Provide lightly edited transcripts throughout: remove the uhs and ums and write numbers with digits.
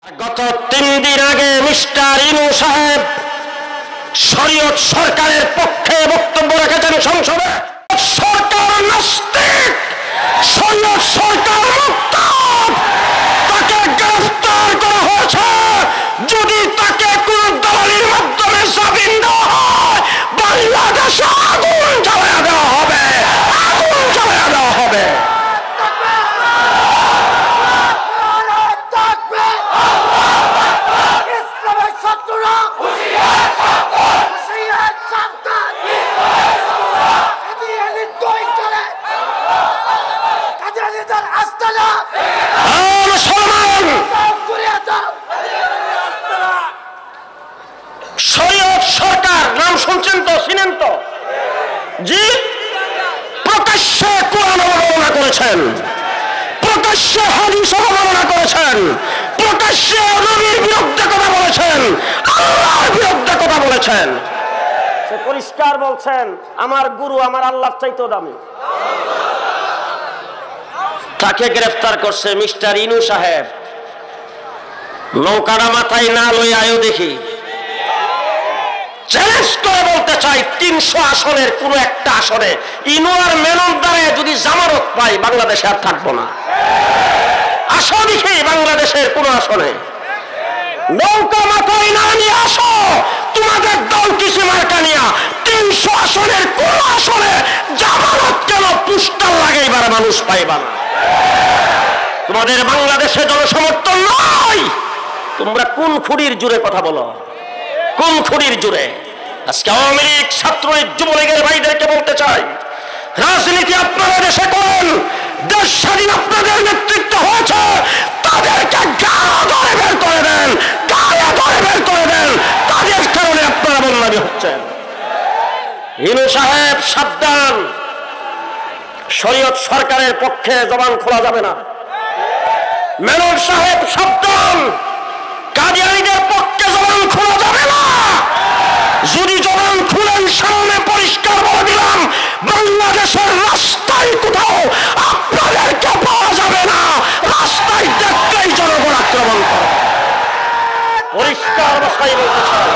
গত 3 দিন আগে মিস্টার ইনু সাহেব শরীয়ত সরকারের পক্ষে বক্তব্য রেখেছেন সংসদে। সরকার নাস্তিক, শরীয়ত সরকার মুরতাদ, তাকে গ্রেফতার করা হয়েছে। যদি তাকে কোন দলালির মাধ্যমে জামিন দেওয়া হয়, বাংলাদেশে আগুন জ্বালায়া দেওয়া হবে, আগুন জ্বালায়া দেওয়া হবে। শরীয়ত সরকার নাম শুনছেন তো, চিনেন তো? জি, প্রকাশ্যে কোরআন অবমাননা করেছেন, প্রকাশ্যে হাদিস অবমাননা করেছেন, প্রকাশ্যে নবীর বিরুদ্ধে কথা বলেছেন, আল্লাহর বিরুদ্ধে কথা বলেছেন। সে পরিষ্কার বলছেন, আমার গুরু আমার আল্লাহর চাইতেও দামি। তাকে গ্রেফতার করছে মিস্টার ইনু সাহেব। নৌকাটা মাথায় না লই আয়ো দেখি। চ্যালেঞ্জ করে বলতে চাই, 300 আসনের কোন একটা আসনে ইনু আর মেনন দ্বারে যদি জামানত পাই, বাংলাদেশে আর থাকবো না। আসো দেখি বাংলাদেশের কোন আসনে নৌকা মাথায় না নিয়ে আসো, তোমাদের দল কিছু মার্কা নিয়া 300 আসনের কোন আসনে জামানত কেন পুস্টার লাগাইবার মানুষ পাইবা না। তোমাদের বাংলাদেশে জনসমর্থন নয়। তোমরা কোন খুঁড়ির জুড়ে কথা বলো, কোন খুঁড়ির জুড়ে? আজকে আওয়ামী লীগ, ছাত্রলীগ, যুবলীগের ভাইদেরকে বলতে চাই, রাজনীতি আপনারা দেশে করেন, দেশ স্বাধীন আপনাদের নেতৃত্ব হয়েছে, তাদেরকে গায়ে ধরে বের করে দেন, গায়ে ধরে বের করে দেন। তাদের কারণে আপনারা বদনামি হচ্ছেন। ইনু সাহেব সাবধান, শরীয়ত সরকারের পক্ষে জবান খোলা যাবে না। মেনন সাহেব সাবধান, কাদিয়ানীদের পক্ষে জবান খোলা যাবে না। যদি জবান খুলেন, সামনে পরিষ্কার বলে দিলাম, বাংলাদেশের রাস্তায় কোথাও আপনাদেরকে পাওয়া যাবে না। রাস্তায় দেখলেই জনগণ আক্রমণ করে। পরিষ্কার ভাষায় বলতে চাই,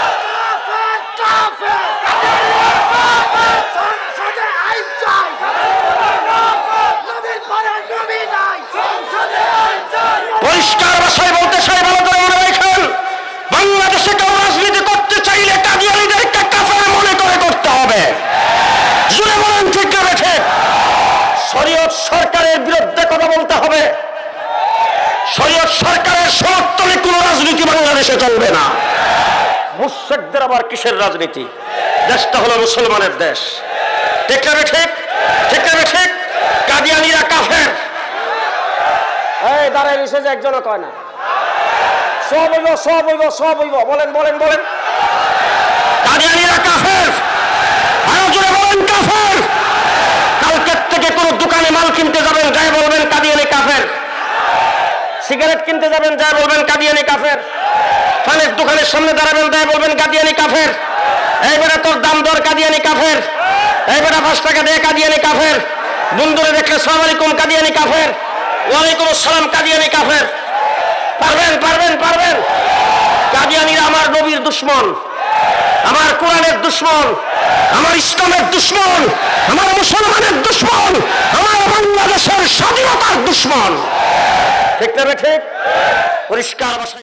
পরিষ্কার ভাষায় বলতে চাই, ভালো করে মনে রাখেন, বাংলাদেশে কেউ রাজনীতি করতে চাইলে কাদিয়ানীদেরকে কাফের মনে করে করতে হবে। জুড়ে বলেন ঠিক না ঠিক? শরীয়ত সরকারের বিরুদ্ধে কথা বলতে হবে। শরীয়ত সরকারের সমর্থনে কোন রাজনীতি বাংলাদেশে চলবে না। মুশরিকদের আবার কিসের রাজনীতি? দেশটা হলো মুসলমানের দেশ। ঠিক না ঠিক? ঠিক না ঠিক? কাদিয়ানীরা কাফের। এই দাঁড়ায় নিচে যে একজনও কয় না, সব হইব, সব হইব, সব হইব। বলেন বলেন বলেন, কাদিয়ানীরা কাফের। আরো জোরে বলেন কাফের। কালকের থেকে কোন দোকানে মাল কিনতে যাবেন, যাই বলবেন কাদিয়ানী কাফের। সিগারেট কিনতে যাবেন, যাই বলবেন কাদিয়ানী কাফের। পানের দোকানের সামনে দাঁড়াবেন, যাই বলবেন কাদিয়ানী কাফের। এইবারে তোর দাম দর কাদিয়ানী কাফের। এইবারে 5 টাকা দিয়ে কাদিয়ানী কাফের। বন্ধুরে দেখলে সালাম আলাইকুম কাদিয়ানী কাফের, ওয়ালাইকুম আসসালাম কাদিয়ানী কাফের। পারবেন পারবেন পারবেন? কাদিয়ানীরা আমার নবীর দুশমন, আমার কোরআনের দুশমন, আমার ইসলামের দুশমন, আমার মুসলমানের দুশমন, আমার বাংলাদেশের স্বাধীনতার দুশমন। ঠিক না ঠিক? পরিষ্কার ভাষায়